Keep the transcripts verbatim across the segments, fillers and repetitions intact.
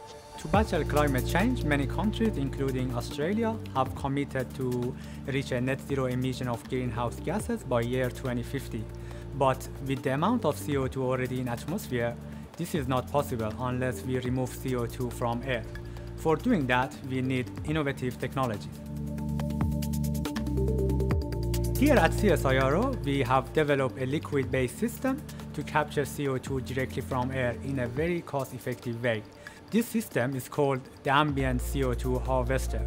To battle climate change, many countries, including Australia, have committed to reach a net zero emission of greenhouse gases by year twenty fifty. But with the amount of C O two already in atmosphere, this is not possible unless we remove C O two from air. For doing that, we need innovative technologies. Here at C S I R O, we have developed a liquid-based system to capture C O two directly from air in a very cost-effective way. This system is called the Ambient C O two Harvester.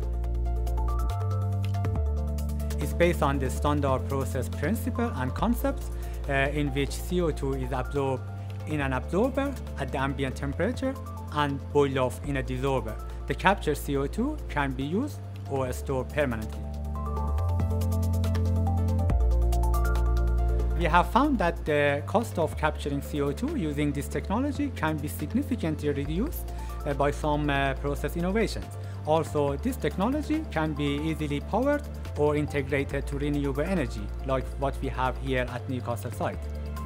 It's based on the standard process principle and concepts uh, in which C O two is absorbed in an absorber at the ambient temperature and boiled off in a desorber. The captured C O two can be used or stored permanently. We have found that the cost of capturing C O two using this technology can be significantly reduced uh, by some uh, process innovations. Also, this technology can be easily powered or integrated to renewable energy, like what we have here at Newcastle site.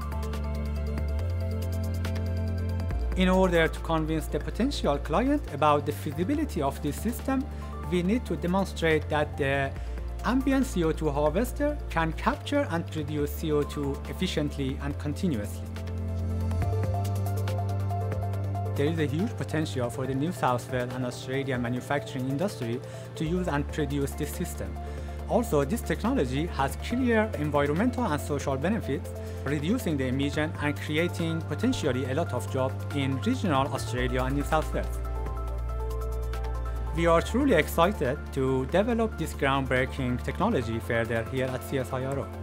In order to convince the potential client about the feasibility of this system, we need to demonstrate that the Ambient C O two Harvester can capture and produce C O two efficiently and continuously. There is a huge potential for the New South Wales and Australian manufacturing industry to use and produce this system. Also, this technology has clear environmental and social benefits, reducing the emission and creating potentially a lot of jobs in regional Australia and New South Wales. We are truly excited to develop this groundbreaking technology further here at C S I R O.